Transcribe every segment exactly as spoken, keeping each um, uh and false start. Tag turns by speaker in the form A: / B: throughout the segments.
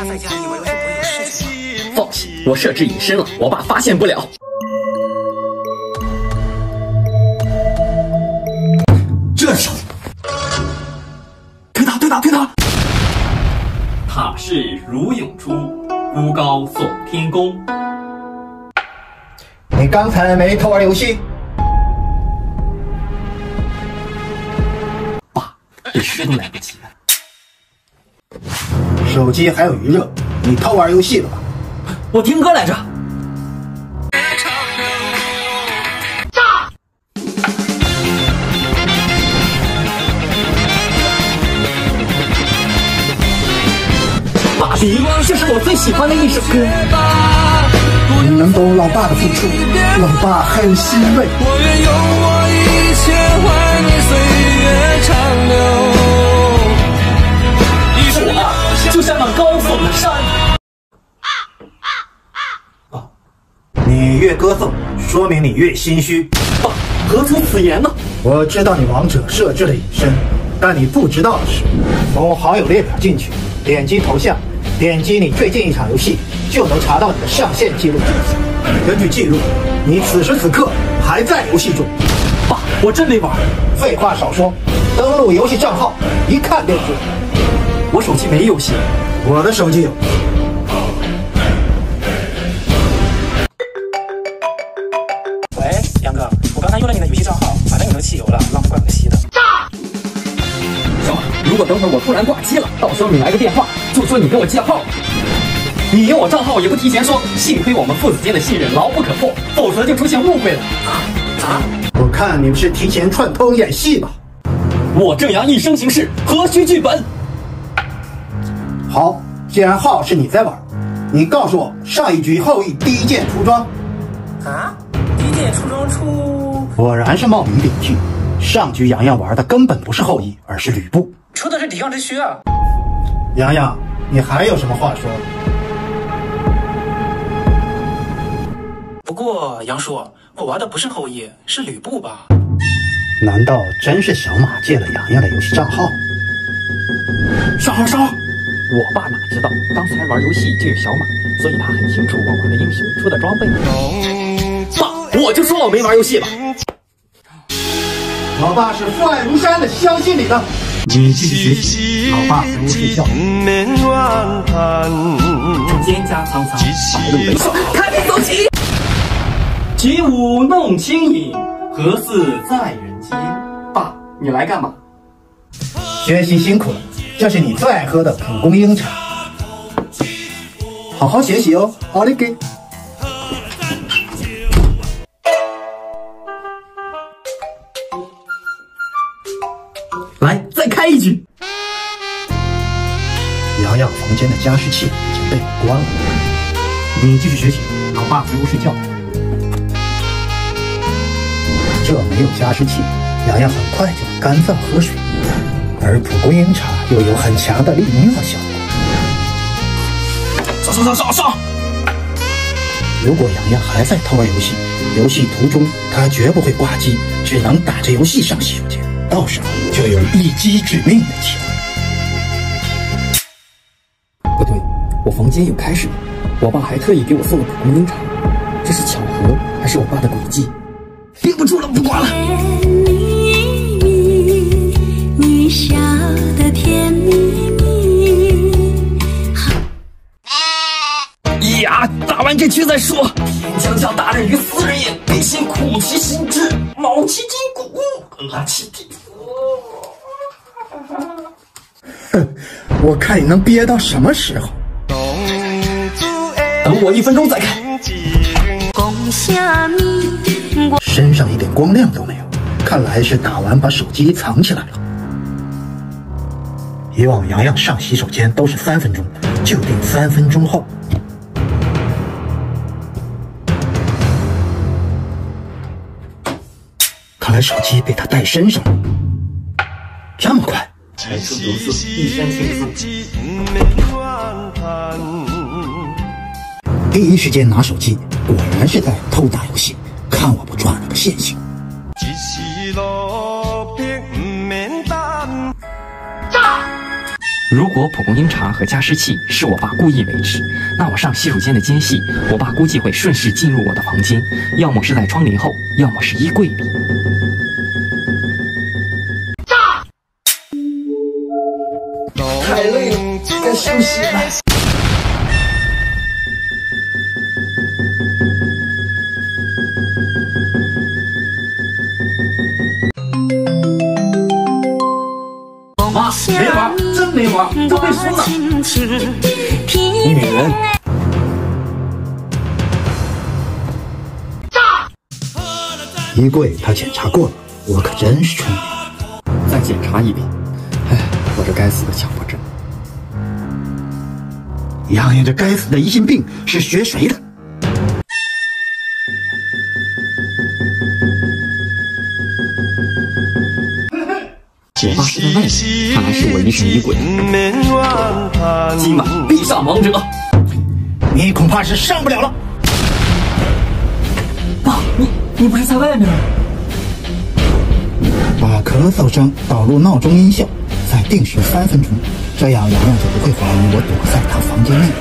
A: 在家里玩游戏不会有事情吗？
B: 放心，我设置隐身了，我爸发现不了。
C: 这手，推他，推他，推他！
B: 塔势如涌出，孤高耸天宫。
D: 你刚才没偷玩游戏？
B: 爸，这诗都来不及了。
D: 手机还有余热，你偷玩游戏了吧？
B: 我听歌来着。
A: 炸！
B: 爸比，这是我最喜欢的一首歌。
D: 你能懂老爸的付出，老爸很欣慰。
E: 我愿用我一切换你岁月长流。
B: 我啊，就像那高耸的山。
D: 爸，你越歌颂，说明你越心虚。
B: 爸，何出此言呢？
D: 我知道你王者设置了隐身，但你不知道的是，从好友列表进去，点击头像，点击你最近一场游戏，就能查到你的上线记录。根据记录，你此时此刻还在游戏中。
B: 爸，我真没玩。
D: 废话少说，登录游戏账号，一看便知。
B: 我手机没游戏，
D: 我的手机有。
A: 喂，杨哥，我刚才用了你的游戏账号，反正你都汽油了，浪费怪可惜的。炸！
B: 小马，如果等会儿我突然挂机了，到时候你来个电话，就说你跟我借号。你用我账号也不提前说，幸亏我们父子间的信任牢不可破，否则就出现误会了。
A: 啊？
D: 我看你们是提前串通演戏吧？
B: 我正阳一生行事，何须剧本？
D: 好，既然号是你在玩，你告诉我上一局后羿第一剑出装。
A: 啊？第一剑出装出？
D: 果然是冒名顶替。上局洋洋玩的根本不是后羿，而是吕布。
A: 出的是抵抗之躯啊！
D: 洋洋，你还有什么话说？
A: 不过杨叔，我玩的不是后羿，是吕布吧？
D: 难道真是小马借了洋洋的游戏账号？
B: 上号上号！我爸哪知道，刚才玩游戏就有小马，所以他很清楚我玩的英雄出的装备。爸，我就说我没玩游戏吧。
D: 老爸是父爱如山的，相信你的。你继续学习，老爸不用睡觉。
B: 蒹葭苍苍，白露为霜，开辟走起。起舞弄清影，何似在人间？爸，你来干嘛？
D: 学习辛苦了，这是你最爱喝的蒲公英茶。好好学习哦，奥利给！
B: 来，再开一局。
D: 洋洋房间的加湿器已经被我关了，你继续学习，老爸不用睡觉。这没有加湿器，洋洋很快就能干燥喝水，而蒲公英茶又有很强的利尿效果。
B: 上上上上上！
D: 如果洋洋还在偷玩游戏，游戏途中他绝不会挂机，只能打着游戏上洗手间，到时候就有一击致命的机会。
B: 不对，我房间有开水，我爸还特意给我送了蒲公英茶，这是巧合还是我爸的诡计？憋不住了，不管了。
F: 你笑得甜蜜蜜。
B: 呀，打完这局再说。天将降大任于斯人也，必先苦其心志，劳其筋骨，拉其皮肤。
D: 哼，我看你能憋到什么时候？
B: 等我一分钟再看。
D: 身上一点光亮都没有，看来是打完把手机藏起来了。以往洋洋上洗手间都是三分钟，就定三分钟后。看来手机被他带身上了，这么快？
B: 才出毒素，一身轻松。
D: 第一时间拿手机，果然是在偷打游戏，看我不抓你个现行！
A: 炸！
B: 如果蒲公英茶和加湿器是我爸故意为之，那我上洗手间的间隙，我爸估计会顺势进入我的房间，要么是在窗帘后，要么是衣柜里。
D: 炸！太累了，该休息了。
B: 妈，没玩，真没玩，都被输了。女人。
D: 炸！衣柜他检查过了，我可真是聪明。
B: 再检查一遍。唉，我这该死的强迫症。
D: 洋洋这该死的疑心病是学谁的？
B: 我爸是在外面，看来是我疑神疑鬼。今晚必杀王者，
D: 你恐怕是上不了了。
B: 爸，你你不是在外面吗？
D: 把咳嗽声导入闹钟音效，再定时三分钟，这样洋洋就不会怀疑我躲在他房间内。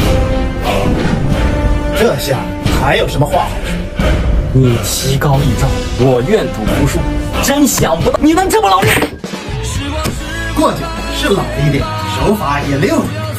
D: 这下还有什么话好说？
B: 你棋高一招，我愿赌服输，真想不到你能这么老练。
D: 过奖是老了一点，手法也溜了一点。